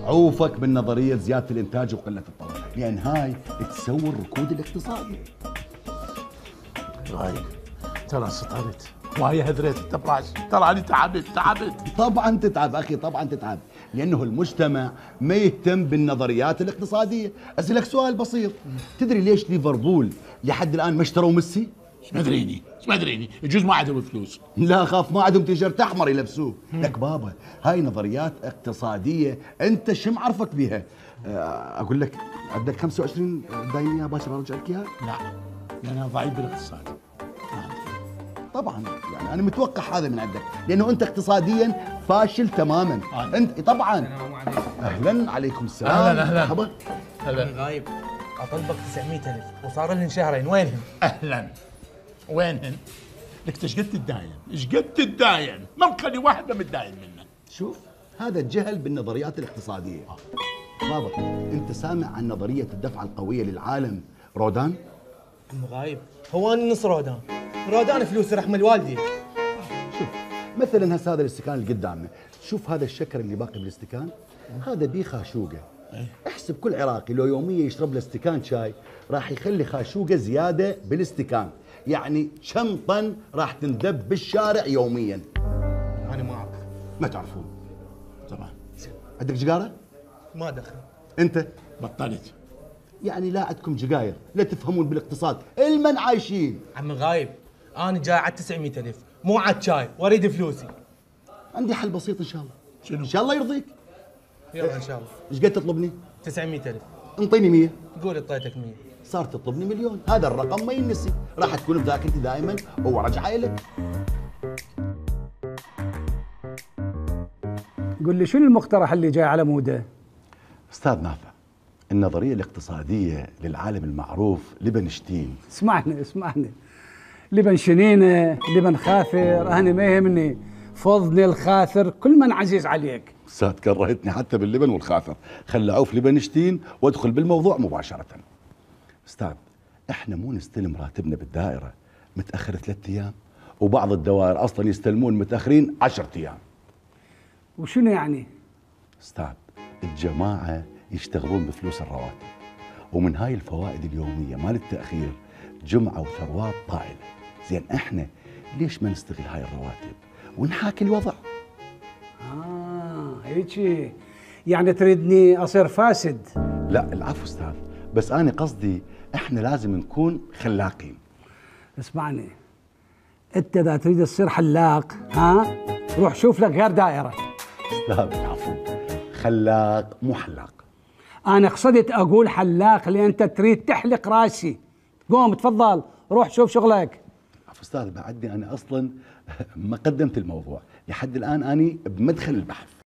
عوفك من نظريه زياده الانتاج وقله الطلب، لان هاي تسوي الركود الاقتصادي. غايب ترى سطرت وهي هذريت التبراش، ترى أنا تعبت. طبعا تتعب اخي، طبعا تتعب، لانه المجتمع ما يهتم بالنظريات الاقتصاديه. اسالك سؤال بسيط، تدري ليش ليفربول لحد الان ما اشتروا ميسي؟ ايش ما ادريني يجوز ما عندهم فلوس. لا خاف، ما عندهم تيشيرت احمر يلبسوه. لك بابا هاي نظريات اقتصاديه انت شو معرفك بيها؟ اقول لك عندك 25 دايم يا باشا ارجع لك اياها؟ لا لأن أنا ضعيف بالاقتصاد. طبعا يعني انا متوقع هذا من عندك، لانه انت اقتصاديا فاشل تماما. انت طبعا. اهلا عليكم السلام. اهلا مرحبا. غايب اطلبك 900,000 وصار لهم شهرين، وينهم؟ اهلا وينهن؟ لك ايش قد تداين؟ ما مخلي واحد ما متداين منك. شوف هذا الجهل بالنظريات الاقتصاديه. بابا انت سامع عن نظريه الدفعه القويه للعالم رودان؟ عم غايب هو انا نص رودان فلوس رحمة والدي. شوف مثلا هذا الاستكان اللي قدامنا، شوف هذا الشكر اللي باقي بالاستكان، هذا بيه خاشوقه. احسب كل عراقي لو يوميا يشرب له استكان شاي راح يخلي خاشوقه زياده بالاستكان، يعني كم طن راح تندب بالشارع يوميا؟ انا ما اعرف. ما تعرفون طبعا. عندك جقاره؟ ما دخل. انت بطلت. يعني لا عندكم جقاير، لا تفهمون بالاقتصاد، المن عايشين. عم غايب انا جاي على 900,000 مو على شاي، واريد فلوسي. عندي حل بسيط ان شاء الله. شنو؟ ان شاء الله يرضيك. يلا ان شاء الله. ايش قد تطلبني؟ 900,000. انطيني 100. قول اعطيتك 100. صار تطلبني مليون، هذا الرقم ما ينسي، راح تكون بذاكرتي دائما ورجعه لك. قل لي شنو المقترح اللي جاي على موده؟ استاذ نافع، النظريه الاقتصاديه للعالم المعروف ليبنشتين. اسمعني لبن شنينه، لبن خاثر، انا ما يهمني، فضني الخاثر كل من عزيز عليك. استاذ كرهتني حتى باللبن والخاثر، خلى عوف ليبنشتين وادخل بالموضوع مباشره. استاذ احنا مو نستلم راتبنا بالدائره متاخر 3 ايام، وبعض الدوائر اصلا يستلمون متاخرين 10 ايام. وشنو يعني؟ استاذ الجماعه يشتغلون بفلوس الرواتب، ومن هاي الفوائد اليوميه مال التاخير جمعه وثروات طائله. زين احنا ليش ما نستغل هاي الرواتب ونحاكي الوضع؟ هيجي يعني تريدني اصير فاسد؟ لا العفو استاذ، بس انا قصدي احنا لازم نكون خلاقين. اسمعني، انت اذا تريد تصير حلاق روح شوف لك غير دائره. استاذ العفو، خلاق مو حلاق. انا قصدت اقول حلاق لان انت تريد تحلق راسي. قوم تفضل روح شوف شغلك. عفو استاذ، بعدني انا اصلا ما قدمت الموضوع لحد الان، اني بمدخل البحث.